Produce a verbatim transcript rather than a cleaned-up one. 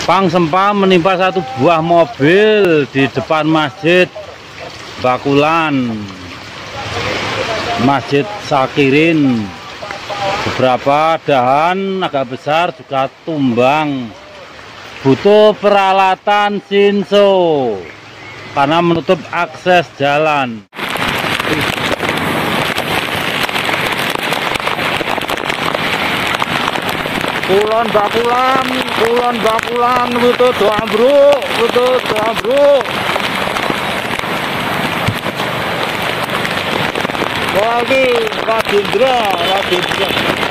Pang sempa menimpa satu buah mobil di depan Masjid Bakulan, Masjid Sakirin. Beberapa dahan agak besar juga tumbang. Butuh peralatan Shinso karena menutup akses jalan. Kulon Bakulan, Kulon Bakulan, butuh doa bro, butuh doa bro. Lagi Radindra, Radindra.